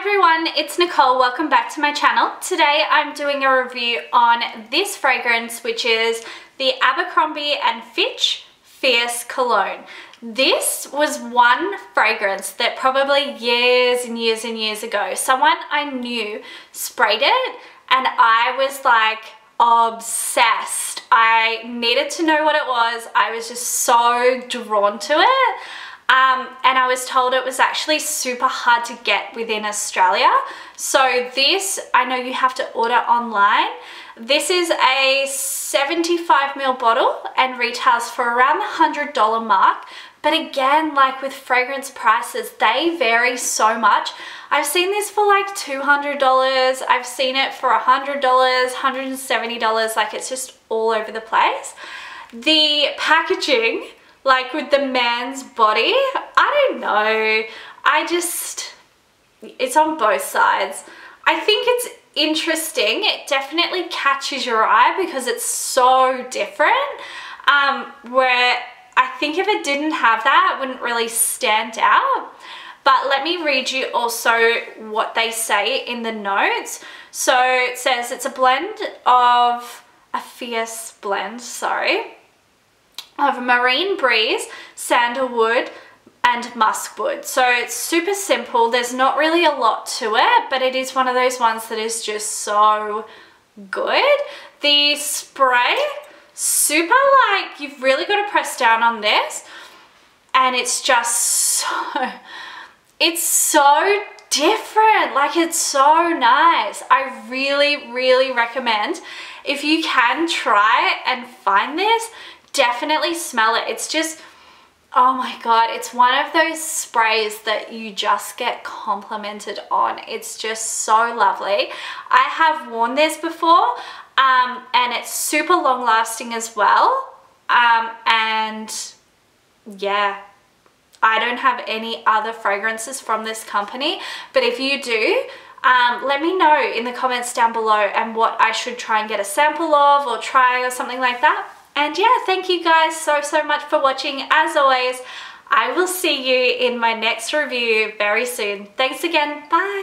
everyone, it's Nicole. Welcome back to my channel. Today I'm doing a review on this fragrance, which is the Abercrombie & Fitch Fierce Cologne. This was one fragrance that probably years and years and years ago, someone I knew sprayed it and I was like obsessed. I needed to know what it was. I was just so drawn to it. And I was told it was actually super hard to get within Australia. So this, I know you have to order online. This is a 75ml bottle and retails for around the $100 mark. But again, like with fragrance prices, they vary so much. I've seen this for like $200. I've seen it for $100, $170. Like it's just all over the place. The packaging, like with the man's body, I don't know. It's on both sides. I think it's interesting. It definitely catches your eye because it's so different. Where I think if it didn't have that, it wouldn't really stand out. But let me read you also what they say in the notes. So it says it's a blend of, a fierce blend, sorry, of marine breeze, sandalwood, and muskwood. So it's super simple. There's not really a lot to it, but it is one of those ones that is just so good. The spray, super like, you've really got to press down on this, and it's just so, it's so different. Like it's so nice. I really, really recommend, if you can try and find this, definitely smell it. It's just, oh my god, it's one of those sprays that you just get complimented on. It's just so lovely. I have worn this before and it's super long lasting as well. And yeah, I don't have any other fragrances from this company, but if you do, let me know in the comments down below and what I should try and get a sample of or try or something like that. And yeah, thank you guys so much for watching. As always, I will see you in my next review very soon. Thanks again. Bye.